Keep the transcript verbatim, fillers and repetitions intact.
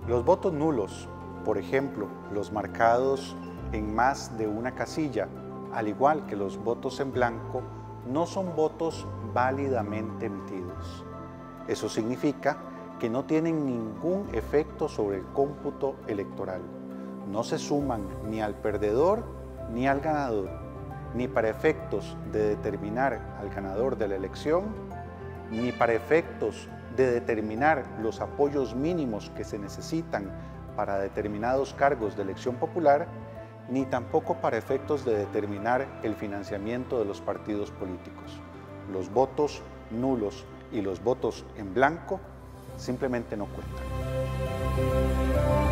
Los votos nulos, por ejemplo, los marcados en más de una casilla, al igual que los votos en blanco, no son votos válidamente emitidos. Eso significa que no tienen ningún efecto sobre el cómputo electoral. No se suman ni al perdedor ni al ganador, ni para efectos de determinar al ganador de la elección, ni para efectos de determinar los apoyos mínimos que se necesitan para determinados cargos de elección popular, ni tampoco para efectos de determinar el financiamiento de los partidos políticos. Los votos nulos y los votos en blanco simplemente no cuentan.